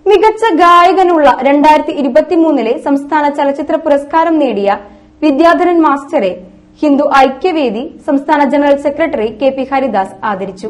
മികച്ച ഗായകനുള്ള 2023 സംസ്ഥാന ചലച്ചിത്ര പുരസ്കാരം നേടിയ വിദ്യാധരൻ മാസ്റ്ററെ ഹിന്ദു ഐക്യവേദി സംസ്ഥാന ജനറൽ സെക്രട്ടറി KP ഹരിദാസ് ആദരിച്ചു.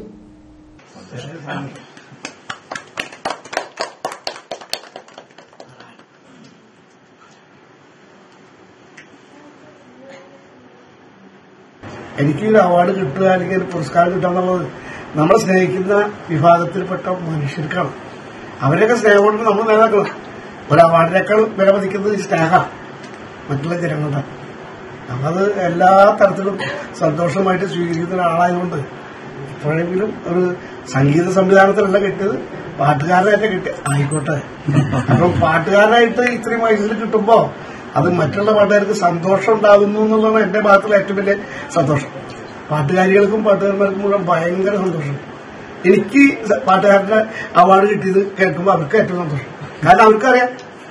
എനിക്ക് ഒരു അവാർഡ് കിട്ടുക, അല്ലെങ്കിൽ ഒരു പുരസ്കാരം കിട്ടുക എന്നുള്ളത് നമ്മളെ സ്നേഹിക്കുന്ന വിഭാഗത്തിൽപ്പെട്ട മനുഷ്യർക്കാണ്. അവരെയൊക്കെ സ്നേഹം കൊണ്ട് നമ്മൾ നേതാക്കളും ഒരു അവാർഡിനേക്കാൾ വിലമതിക്കുന്നത് ഈ സ്നേഹമാണ് മറ്റുള്ള ജനങ്ങളുടെ. നമ്മളത് എല്ലാ തരത്തിലും സന്തോഷമായിട്ട് സ്വീകരിക്കുന്ന ഒരാളായതുകൊണ്ട് എപ്പോഴെങ്കിലും ഒരു സംഗീത സംവിധാനത്തിലല്ല കിട്ടിയത്, പാട്ടുകാരനായിട്ട് കിട്ടി ആയിക്കോട്ടെ. അപ്പം പാട്ടുകാരനായിട്ട് ഇത്രയും വയസ്സിൽ കിട്ടുമ്പോ അത് മറ്റുള്ള പാട്ടുകാർക്ക് സന്തോഷം ഉണ്ടാകുന്നു എന്നുള്ളതാണ് എന്റെ ഭാഗത്തുള്ള ഏറ്റവും വലിയ സന്തോഷം. പാട്ടുകാരികൾക്കും പാട്ടുകാരന്മാർക്കും മുഴുവൻ ഭയങ്കര സന്തോഷം. എനിക്ക് പാട്ടുകാരുടെ അവാർഡ് കിട്ടിയത് കേൾക്കുമ്പോൾ അവർക്ക് ഏറ്റവും സന്തോഷം. കാരണം അവർക്കറിയാം.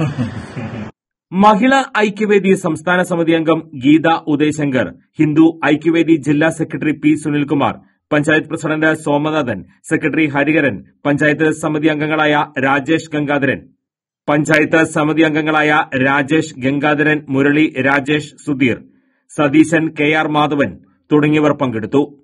മഹിളാ ഐക്യവേദി സംസ്ഥാന സമിതി അംഗം ഗീത ഉദയശങ്കർ, ഹിന്ദു ഐക്യവേദി ജില്ലാ secretary P. Sunilkumar, panchayat president Somanathan, secretary Hariharan, panchayat സമിതി അംഗങ്ങളായ രാജേഷ് ഗംഗാധരൻ, മുരളി, രാജേഷ്, സുധീർ, സതീശൻ, KR മാധവൻ തുടങ്ങിയവർ പങ്കെടുത്തു.